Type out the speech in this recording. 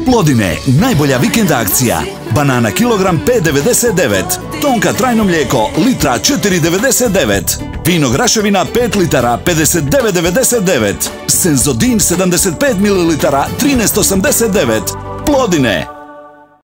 Plodine, najbolja vikend akcija. Banana kilogram 5,99. Tonka trajno mlijeko litra 4,99. Vino Graševina 5 litara 59,99. Senzodin 75 ml 13,89. Plodine.